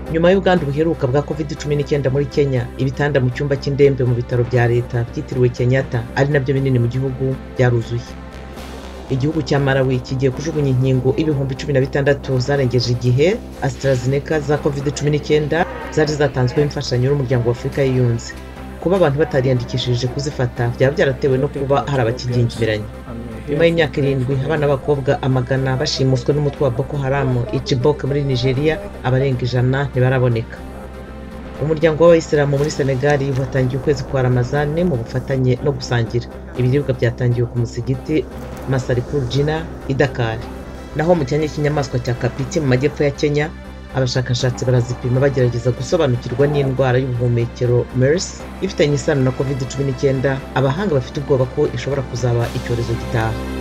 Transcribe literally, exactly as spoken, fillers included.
nyuma y'ubwandu buheruka bwa covid cumi n'icyenda muri Kenya, ibitanda mu cyumba cy'indembe mu bitaro bya leta byitiriwe Kenyatta ari nabyo binini mu gihugu byaruzuye. Igihugu cya Malawi kigiye kujugunya inkingo ibihumbi cumi na bitandatu zarengeje igihe AstraZeneca za covid cumi n'icyenda zari zatanzweho imfashanyo n'umuryango wa Afurika y'Iyunze. Kuba abantu batariyandikishije kuzifata byaba byaratewe no kuba hari abakigingiranye. Nyuma y'imyaka irindwi abana b'abakobwa amagana bashimuswe n'umutwe wa Boko Haram i Chibok muri Nigeria, abarenga ijana ntibaraboneka. Umuryango w'Abayisilamu muri Senegal watangiye ukwezi kwa Ramazan mu bufatanye no gusangira. Ibiribwa byatangiye ku musigiti Massalikul Jina i Dakar. Naho mu cyanya cy'inyamaswa cya Kapiti mu majyepfo ya Kenya, abashakashatsi barazipima bagerageza gusobanukirwa n'indwara y'ubuhumekero MERS ifitanye isano na covid cumi n'icyenda. Abahanga bafite ubwoba ko ishobora kuzaba icyorezo gitaha.